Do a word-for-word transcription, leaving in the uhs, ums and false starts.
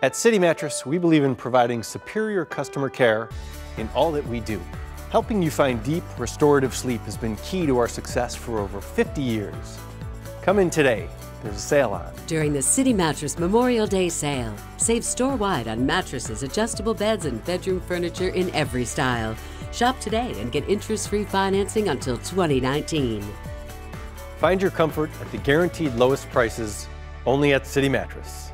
At City Mattress, we believe in providing superior customer care in all that we do. Helping you find deep, restorative sleep has been key to our success for over fifty years. Come in today. There's a sale on. During the City Mattress Memorial Day sale, save store-wide on mattresses, adjustable beds, and bedroom furniture in every style. Shop today and get interest-free financing until twenty nineteen. Find your comfort at the guaranteed lowest prices only at City Mattress.